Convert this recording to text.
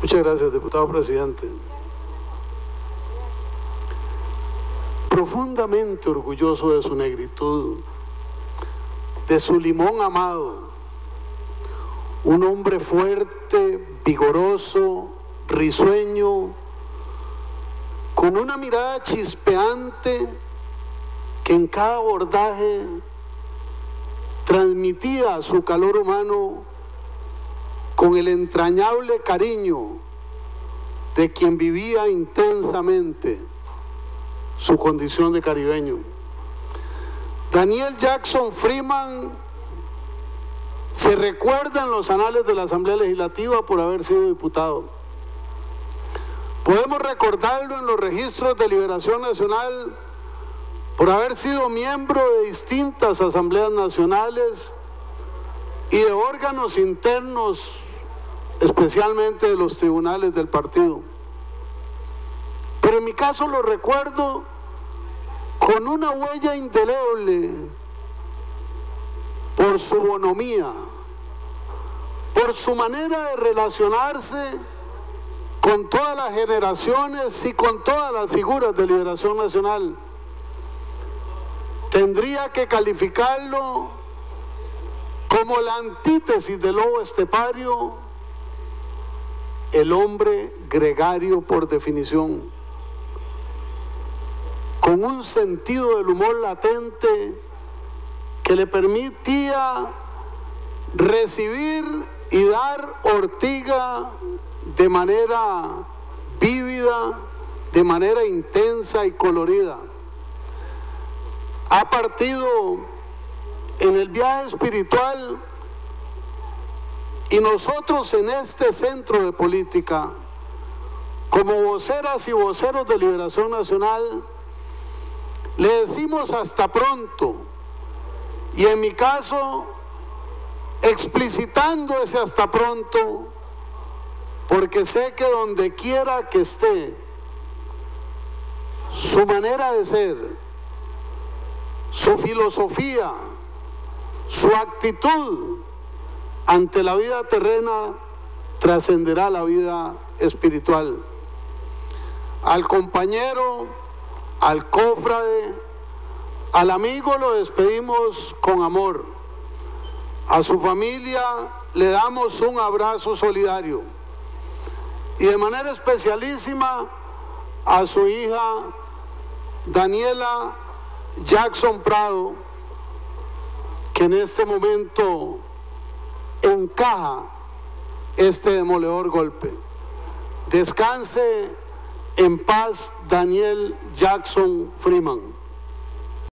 Muchas gracias, diputado presidente. Profundamente orgulloso de su negritud, de su limón amado, un hombre fuerte, vigoroso, risueño, con una mirada chispeante que en cada abordaje transmitía su calor humano con el entrañable cariño de quien vivía intensamente su condición de caribeño. Daniel Jackson Freeman se recuerda en los anales de la Asamblea Legislativa por haber sido diputado. Podemos recordarlo en los registros de Liberación Nacional por haber sido miembro de distintas asambleas nacionales y de órganos internos, especialmente de los tribunales del partido. Pero en mi caso lo recuerdo con una huella indeleble por su bonomía, por su manera de relacionarse con todas las generaciones y con todas las figuras de Liberación Nacional. Tendría que calificarlo como la antítesis del lobo estepario, el hombre gregario por definición, con un sentido del humor latente que le permitía recibir y dar ortiga de manera vívida, de manera intensa y colorida. Ha partido en el viaje espiritual y nosotros en este centro de política, como voceras y voceros de Liberación Nacional, le decimos hasta pronto, y en mi caso, explicitando ese hasta pronto, porque sé que donde quiera que esté, su manera de ser, su filosofía, su actitud ante la vida terrena trascenderá la vida espiritual. Al compañero, al cofrade, al amigo lo despedimos con amor. A su familia le damos un abrazo solidario. Y de manera especialísima a su hija Daniela Jackson Prado, que en este momento encaja este demoledor golpe. Descanse en paz, Daniel Jackson Freeman.